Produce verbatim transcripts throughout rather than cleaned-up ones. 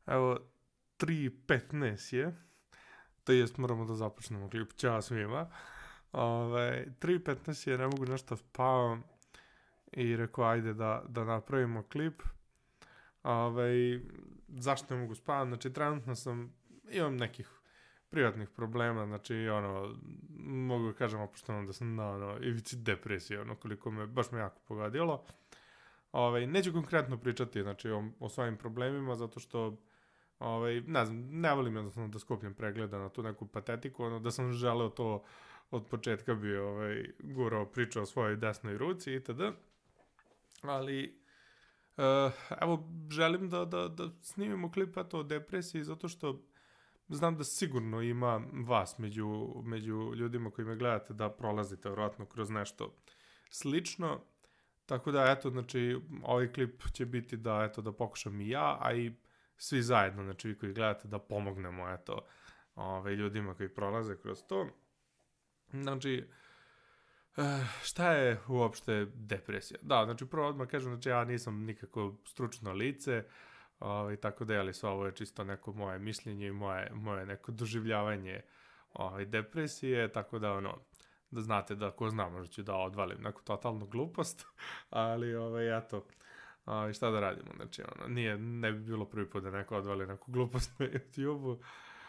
Evo, tri petnaest je, to jest moramo da započnemo klip, ćao svima. Ove, tri petnaest je, ne mogu nešto spavam i rekao ajde da, da napravimo klip. Ove, zašto ne mogu spavam? Znači, trenutno sam, imam nekih privatnih problema, znači, ono, mogu da kažem opušteno da sam na, ono, ivici depresije, ono, koliko me, baš me jako pogadilo. Ove, neću konkretno pričati, znači, o, o svojim problemima, zato što Ovaj, ne znam, ne volim jednostavno da skupljam pregleda na tu neku patetiku, ono da sam želeo to od početka bi ovaj, gurao pričao o svojoj desnoj ruci itd. Ali, uh, evo, želim da, da, da snimimo klip eto o depresiji zato što znam da sigurno ima vas među, među ljudima koji me gledate da prolazite vjerojatno kroz nešto slično. Tako da, eto, znači, ovaj klip će biti da, eto, da pokušam i ja, a i svi zajedno, znači vi koji gledate, da pomognemo, eto, ove, ljudima koji prolaze kroz to. Znači, šta je uopšte depresija? Da, znači, prvo odmah kažem, znači, ja nisam nikako stručno lice, ove, tako da, jeli, sve ovo je čisto neko moje mišljenje i moje, moje neko doživljavanje ove, depresije, tako da, ono, da znate da ko zna, možda ću da odvalim neku totalnu glupost, ali, ove, eto, A, šta da radimo, znači, ono, nije, ne bi bilo prvi put da neko odvali neku glupost na YouTube-u.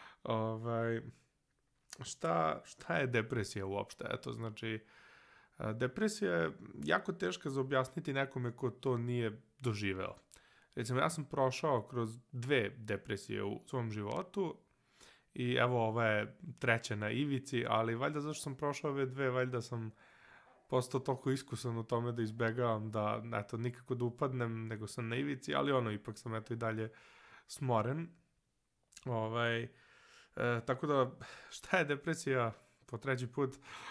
Ovaj, šta, šta je depresija uopšte? Eto, znači, depresija je jako teška za objasniti nekome ko to nije doživeo. Recimo, ja sam prošao kroz dve depresije u svom životu i evo, ova je treća na ivici, ali valjda zašto sam prošao ove dve, valjda sam postao toliko iskusan u tome da izbegavam da, eto, nikako da upadnem, nego sam na ivici, ali ono, ipak sam, eto, i dalje smoren. Ovaj, e, tako da, šta je depresija po treći put?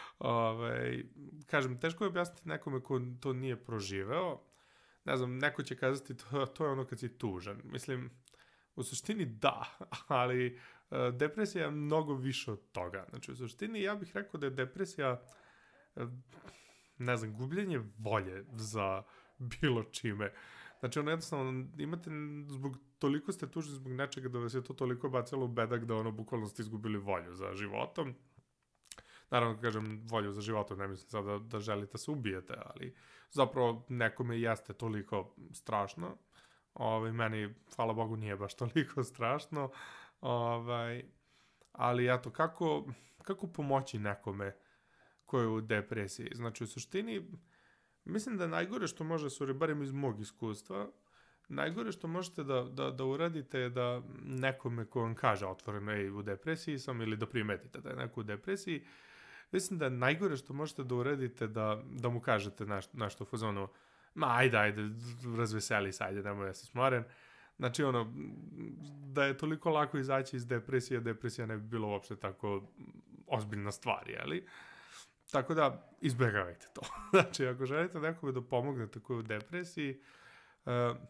Ovaj, kažem, teško je objasniti nekome ko to nije proživeo. Ne znam, neko će kazati, to, to je ono kad si tužan. Mislim, u suštini da, ali e, depresija je mnogo više od toga. Znači, u suštini ja bih rekao da je depresija e, ne znam, gubljenje volje za bilo čime. Znači, ono jednostavno, imate, zbog, toliko ste tužni zbog nečega da vas je to toliko bacilo u bedak da ono, bukvalno ste izgubili volju za životom. Naravno, kažem, volju za životom, ne mislim sad da, da želite se ubijete, ali zapravo nekome jeste toliko strašno. Ovaj, meni, hvala Bogu, nije baš toliko strašno. Ovaj, ali, eto, kako, kako pomoći nekome ko je u depresiji. Znači, u suštini, mislim da najgore što može, sorry, barem iz mog iskustva, najgore što možete da, da, da uradite je da nekome ko vam kaže otvoreno, ej, u depresiji sam, ili da primetite da je neko u depresiji, mislim da najgore što možete da uradite da, da mu kažete naš, nešto u fazonu, ma, ajde, ajde, razveseli se, ajde, nemoj da se smoren. Znači, ono, da je toliko lako izaći iz depresije, depresija ne bi bilo uopšte tako ozbiljna stvar, jeli? Tako da, izbjegavajte to. Znači, ako želite nekome da pomognete koji je u depresiji, uh,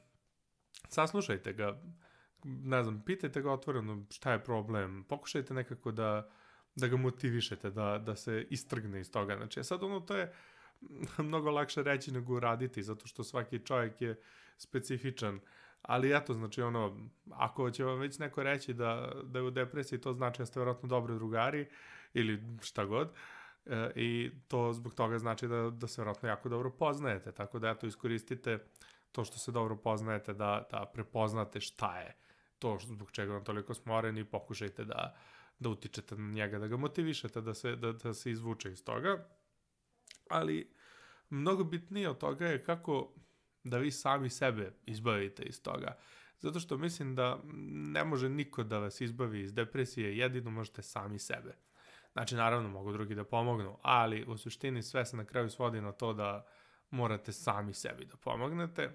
saslušajte ga, ne znam, pitajte ga otvoreno šta je problem, pokušajte nekako da, da ga motivišete, da, da se istrgne iz toga. Znači, sad ono, to je mnogo lakše reći nego uraditi, zato što svaki čovjek je specifičan. Ali eto, znači, ono, ako će vam već neko reći da, da je u depresiji, to znači da ste vjerojatno dobri drugari ili šta god. E, i to zbog toga znači da, da se vjerojatno jako dobro poznajete, tako da eto iskoristite to što se dobro poznajete da, da prepoznate šta je to zbog čega vam toliko smoren i pokušajte da, da utičete na njega, da ga motivišete da se, da, da se izvuče iz toga. Ali mnogo bitnije od toga je kako da vi sami sebe izbavite iz toga. Zato što mislim da ne može niko da vas izbavi iz depresije, jedino možete sami sebe. Znači, naravno, mogu drugi da pomognu, ali u suštini sve se na kraju svodi na to da morate sami sebi da pomognete,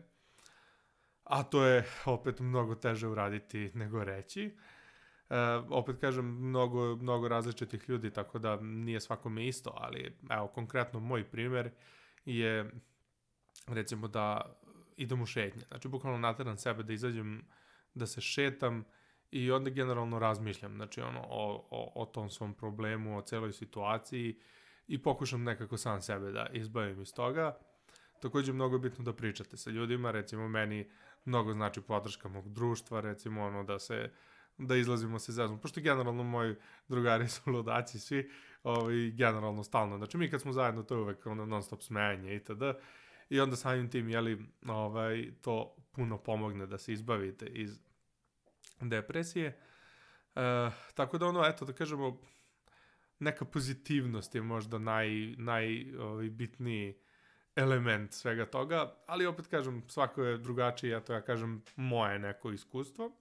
a to je opet mnogo teže uraditi nego reći. E, opet kažem, mnogo, mnogo različitih ljudi, tako da nije svakome isto, ali evo, konkretno moj primjer je, recimo, da idem u šetnje. Znači, bukvalno nateram sebe da izađem, da se šetam, i onda generalno razmišljam, znači, ono, o, o, o tom svom problemu, o celoj situaciji i pokušam nekako sam sebe da izbavim iz toga. Također, mnogo je bitno da pričate sa ljudima, recimo meni mnogo znači podrška mog društva, recimo ono da se, da izlazimo se zezom, pošto generalno moji drugari su ludaci svi, ovaj, generalno stalno, znači mi kad smo zajedno to je uvek ono non stop smejanje itd. I onda samim tim, jeli, ovaj, to puno pomogne da se izbavite iz depresije. E, tako da ono, eto, da kažemo, neka pozitivnost je možda naj, najbitniji element svega toga, ali opet kažem, svako je drugačiji, eto ja kažem, moje neko iskustvo.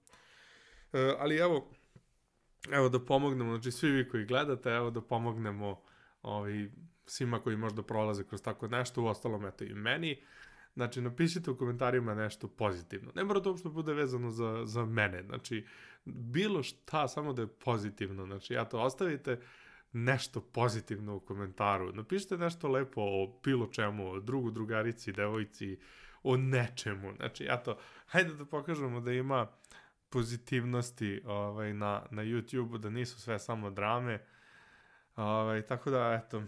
E, ali evo, evo da pomognemo, znači svi vi koji gledate, evo da pomognemo ovi, svima koji možda prolaze kroz tako nešto, u ostalom eto i meni. Znači, napišite u komentarima nešto pozitivno. Ne mora to uopšte bude vezano za, za mene. Znači, bilo šta, samo da je pozitivno. Znači, ja to ostavite nešto pozitivno u komentaru. Napišite nešto lepo o bilo čemu, o drugu, drugarici, devojci, o nečemu. Znači, ja to, hajde da pokažemo da ima pozitivnosti ovaj, na, na YouTube-u, da nisu sve samo drame. Ovaj, tako da, eto,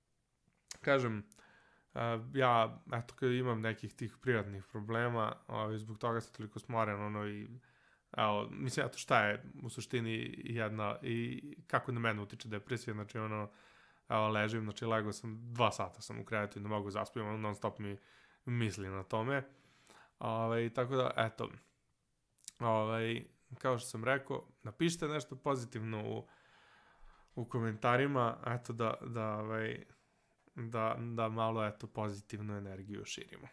kažem, uh, ja, eto, kad imam nekih tih privatnih problema, ovaj, zbog toga sam toliko smoren, ono, i, evo, mislim, eto, šta je u suštini jedna, i kako na mene utiče depresija, znači, ono, evo, ležim, znači, legao sam, dva sata sam u krevetu i ne mogu zaspijem, ono, non stop mi misli na tome, ovaj, tako da, eto, ovaj, kao što sam rekao, napišite nešto pozitivno u, u komentarima, eto, da, da, ovaj, da, da malo, eto, pozitivnu energiju širimo.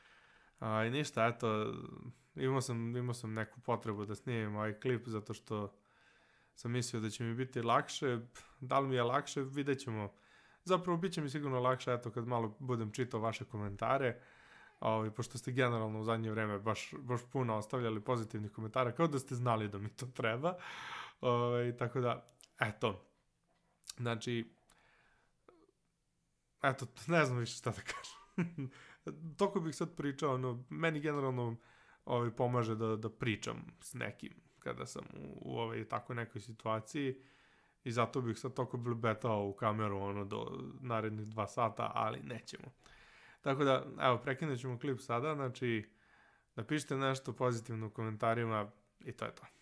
A, i ništa, eto, imao sam, imao sam neku potrebu da snimim ovaj klip, zato što sam mislio da će mi biti lakše. Da li mi je lakše, vidjet ćemo. Zapravo, bit će mi sigurno lakše, eto, kad malo budem čitao vaše komentare, ovaj, pošto ste generalno u zadnje vreme baš, baš puno ostavljali pozitivnih komentara, kao da ste znali da mi to treba. Ovaj, tako da, eto, znači, eto, ne znam više šta da kažem. Toko bih sad pričao, ono, meni generalno ovaj, pomaže da, da pričam s nekim kada sam u, u ovaj, tako nekoj situaciji i zato bih sad toko blebetao u kameru ono, do narednih dva sata, ali nećemo. Tako da, evo, prekinut ćemo klip sada, znači, napišite nešto pozitivno u komentarima i to je to.